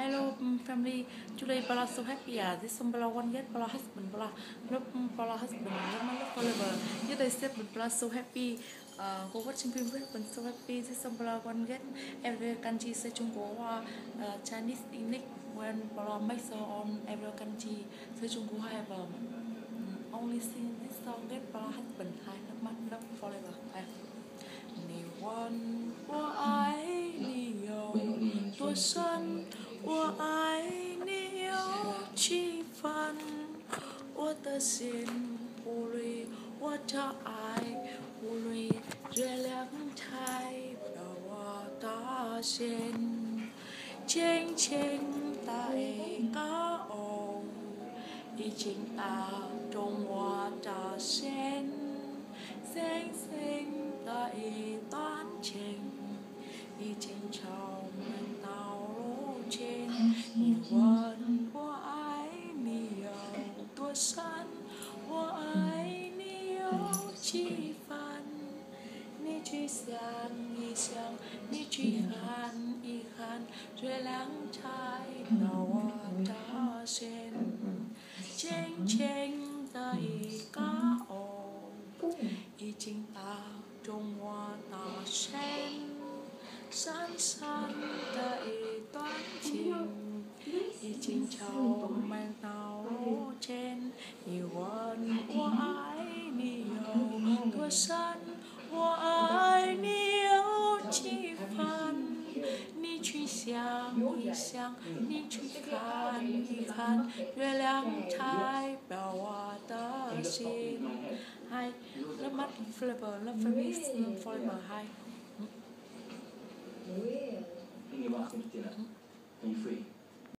Hello family. Today Bala so happy. This some Bala one get Bala husband Bala love Bala husband love my love forever. You they said Bala so happy. Go watching film with so happy. This some Bala one get every country say Trung Quốc Chinese English when Bala make so on every country say Trung Quốc have only sing this song get Bala husband high love forever. 你问我爱你有多深，我爱你有几分，我的心不里我的爱不里月亮代表我的心，轻轻的一个哦，已经打动我的心，星星的一段情，已经充满到如今。你问我爱你有多深，我爱你有几分？你去想一想，你去看一看，月亮代表我的心，轻轻的一个哦，已经打动我的心，深深的一段情，已经充满到如今。你问我爱你有多深，我爱你有几分？你去想一想，你去看一看，月亮代表我的心。Hi, love mắt flavor, love family, forever. Hi.